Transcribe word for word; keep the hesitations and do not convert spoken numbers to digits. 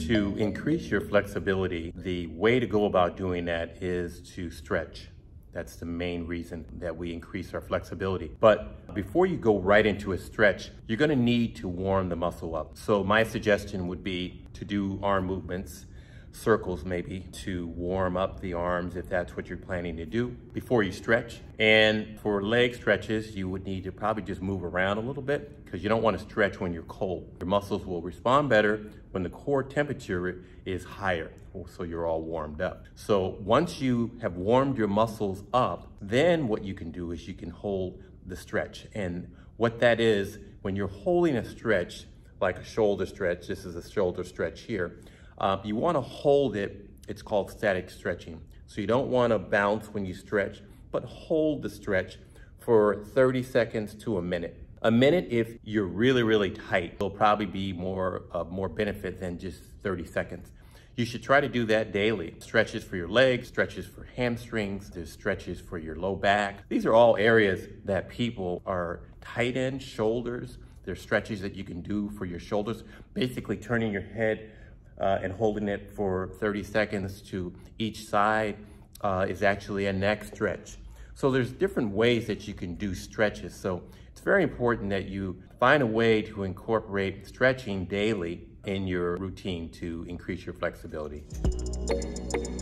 To increase your flexibility, the way to go about doing that is to stretch. That's the main reason that we increase our flexibility. But before you go right into a stretch, you're gonna need to warm the muscle up. So my suggestion would be to do arm movements, circles maybe, to warm up the arms if that's what you're planning to do before you stretch. And for leg stretches, you would need to probably just move around a little bit because you don't want to stretch when you're cold. Your muscles will respond better when the core temperature is higher, so you're all warmed up. So once you have warmed your muscles up, then what you can do is you can hold the stretch. And what that is, when you're holding a stretch, like a shoulder stretch, this is a shoulder stretch here, Uh, you want to hold it, it's called static stretching. So you don't want to bounce when you stretch, but hold the stretch for thirty seconds to a minute. A minute if you're really, really tight. It'll probably be more, uh, more benefit than just thirty seconds. You should try to do that daily. Stretches for your legs, stretches for hamstrings, there's stretches for your low back. These are all areas that people are tight in, shoulders. There's stretches that you can do for your shoulders, basically turning your head Uh, and holding it for thirty seconds to each side uh, is actually a neck stretch. So there's different ways that you can do stretches. So it's very important that you find a way to incorporate stretching daily in your routine to increase your flexibility.